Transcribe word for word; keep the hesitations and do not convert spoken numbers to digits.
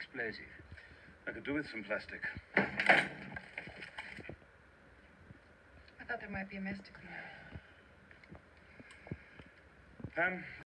explosive. I could do with some plastic. I thought there might be a mess to clean up. Pam,